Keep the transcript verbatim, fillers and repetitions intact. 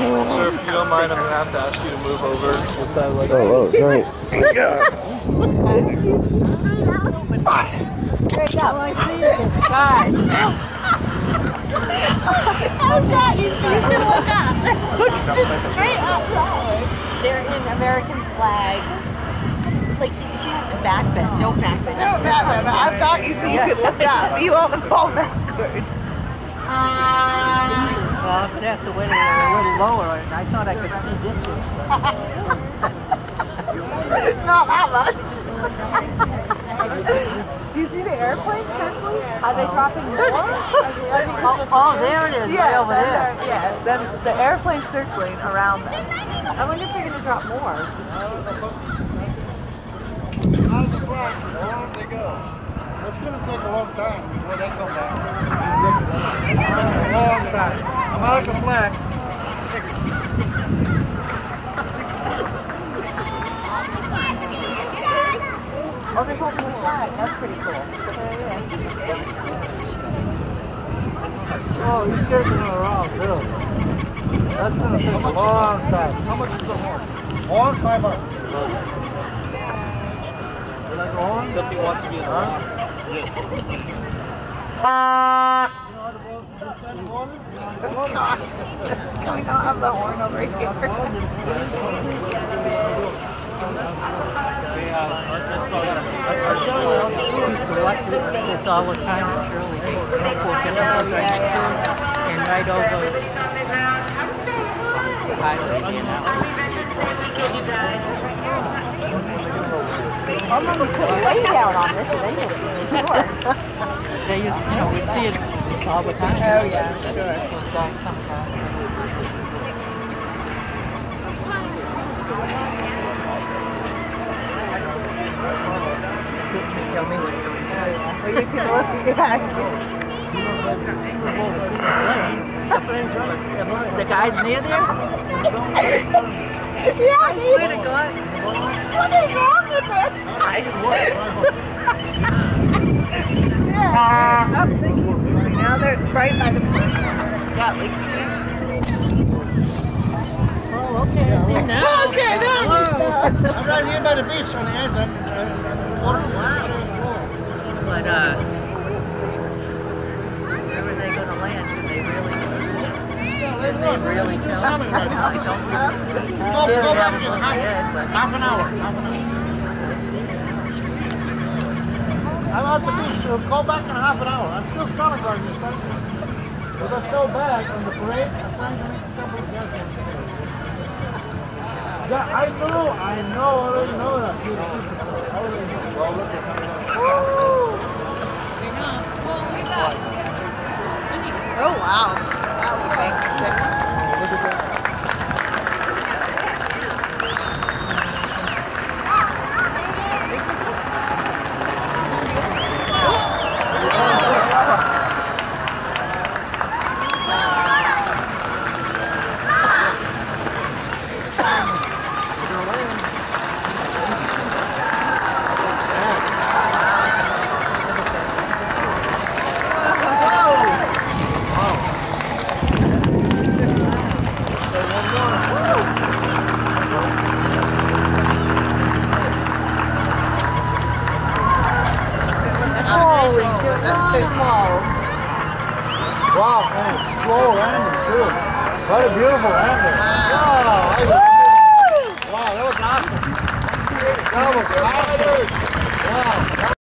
Sir, if you don't mind, I'm going to have to ask you to move over to the side like Oh, oh, sorry. There you go. I see it. Guys. Oh God, you see it look up. Looks just straight up. They're in American flag. Like, she has to back bend. Don't back bend. Don't back bend. I thought you said you could look up. You won't fall backward. Well, I'm going to have to wait a little lower. I thought I could see distance. Not that much. Do you see the airplane circling? Are they dropping more? Oh, oh, there it is. Yeah, right over then there. the- yeah. Then the airplane circling around them. I wonder if they're going to drop more. It's just How long they go? It's going to take a long time before they come back. A long time. American flag. Oh, they're holding the flag. That's pretty cool. Oh, he's shaking it around, too. That's going to take a long time. How much is the horn? Horn, five bucks. You like the horn? Except he wants to be in the horn. You know how to blow the horn? Oh gosh. Can we not have the horn over here? It's all the time in Shirley. They will get Oh, up yeah, the yeah. and right over the highway, you know. I'm going to put way down on this and then you'll see for sure. They used, you know, we'd see it all the time. Oh yeah, sure. Tell me what Well, you can look at the guy's near there? Yeah, I swear to God. what is wrong with this? I Yeah. Now they're right by the point. Yeah, like, oh, okay. I see now. Okay, there we go. I'm right here by the beach on the end. I'm, I'm, But, uh, where were they going to land? Did they really, did they really tell them? I don't know. Go, go back in half, Did, but half an hour. Half an hour. I'm at the beach, so go back in half an hour. I'm still trying to guard this thing. Because I fell back on the parade. I'm trying to make a couple of guys. Yeah, I know, I know, I already know that. Dude, I already know. Oh wow, that would make me sick. Wow, man, it's slow landing too. What a beautiful landing. Wow, wow, that was awesome. That was awesome. Wow.